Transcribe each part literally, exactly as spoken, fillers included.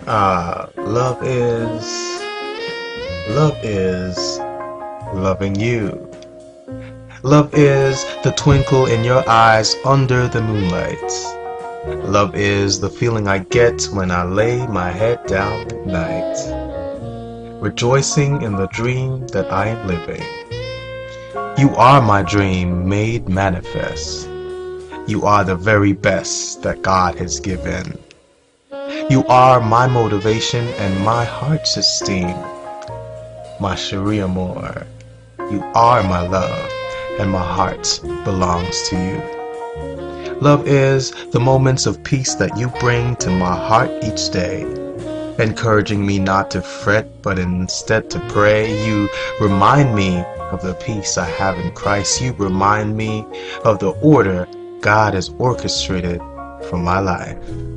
Ah, love is, love is loving you. Love is the twinkle in your eyes under the moonlight. Love is the feeling I get when I lay my head down at night, rejoicing in the dream that I am living. You are my dream made manifest. You are the very best that God has given. You are my motivation and my heart's esteem. My Cherie Amour, you are my love, and my heart belongs to you. Love is the moments of peace that you bring to my heart each day, encouraging me not to fret but instead to pray. You remind me of the peace I have in Christ. You remind me of the order God has orchestrated for my life.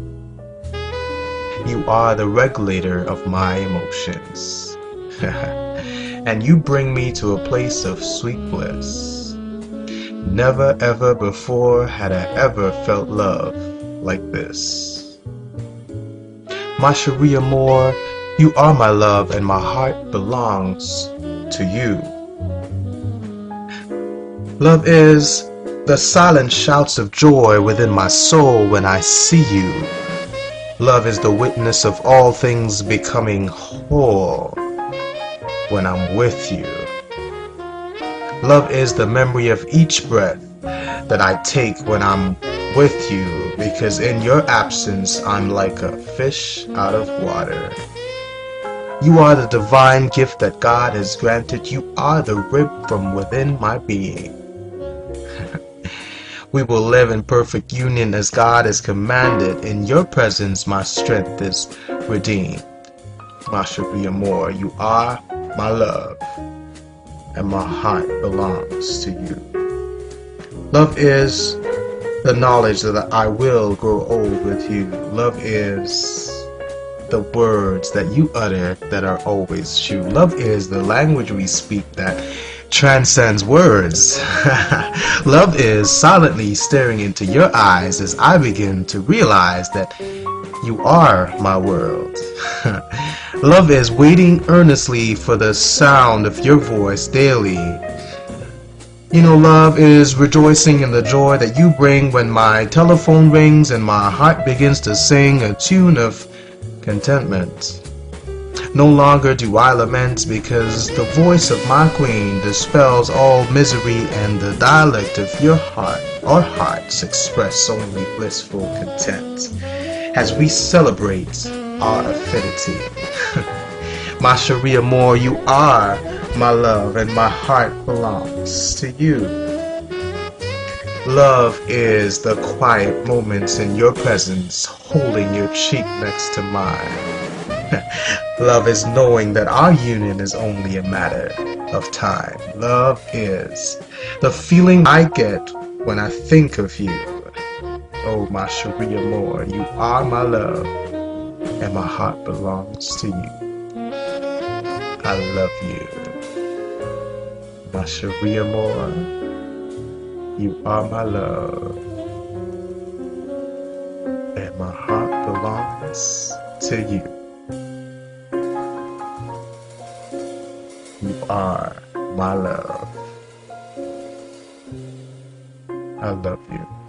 You are the regulator of my emotions. And you bring me to a place of sweet bliss. Never ever before had I ever felt love like this. My Cherie Amour, you are my love and my heart belongs to you. Love is the silent shouts of joy within my soul when I see you. Love is the witness of all things becoming whole when I'm with you. Love is the memory of each breath that I take when I'm with you, because in your absence I'm like a fish out of water. You are the divine gift that God has granted. You are the rib from within my being. We will live in perfect union as God has commanded. In your presence my strength is redeemed. My Cherie Amour, you are my love, and my heart belongs to you. Love is the knowledge that I will grow old with you. Love is the words that you utter that are always true. Love is the language we speak that transcends words. Love is silently staring into your eyes as I begin to realize that you are my world. Love is waiting earnestly for the sound of your voice daily. You know, love is rejoicing in the joy that you bring when my telephone rings and my heart begins to sing a tune of contentment. No longer do I lament, because the voice of my queen dispels all misery, and the dialect of your heart, our hearts, express only blissful content as we celebrate our affinity. My Cherie Amour, you are my love, and my heart belongs to you. Love is the quiet moments in your presence, holding your cheek next to mine. Love is knowing that our union is only a matter of time. Love is the feeling I get when I think of you. Oh, my Cherie Amour, you are my love, and my heart belongs to you. I love you. My Cherie Amour, you are my love, and my heart belongs to you. You are my love. I love you.